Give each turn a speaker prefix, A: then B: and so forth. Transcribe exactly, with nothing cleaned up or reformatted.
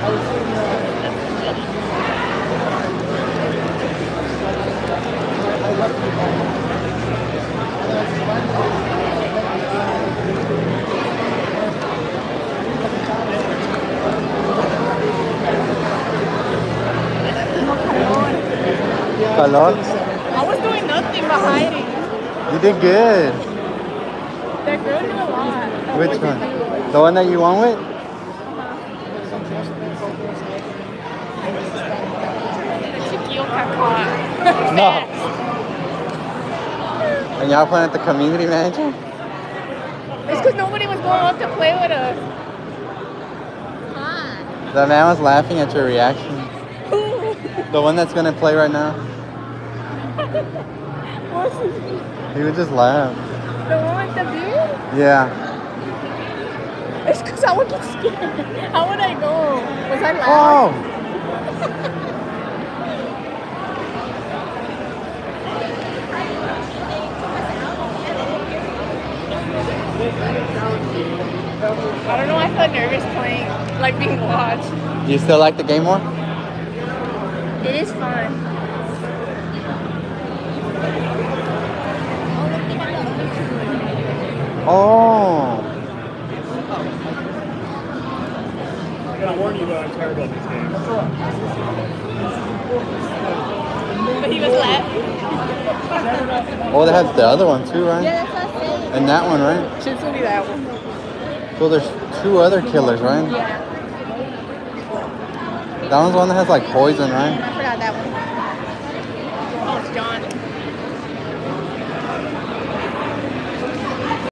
A: Calor?
B: I was doing nothing but hiding.
A: You did good.
B: That girl did a lot.
A: Which one? The one that you won with?
B: Chiquillo Cacua.
A: No. And y'all playing at the community manager?
B: It's because nobody was going up to play with us.
A: The man was laughing at your reaction. The one that's gonna play right now.
B: What's his name?
A: He would just laugh.
B: The one with the beard?
A: Yeah.
B: It's because I would get scared. How would I go? Was I loud?
A: Oh!
B: I don't know, I felt nervous playing, like being watched.
A: Do you still like the game more?
B: It is fun.
A: Oh!
C: I gotta warn you though, I'm tired about this game.
B: But he was laughing.
A: Oh, they have the other one too, right?
B: Yeah, that's what I said.
A: And that one, right?
B: Should be that one.
A: So there's two other killers, right?
B: Yeah.
A: That one's the one that has like poison, right?
B: I forgot that one.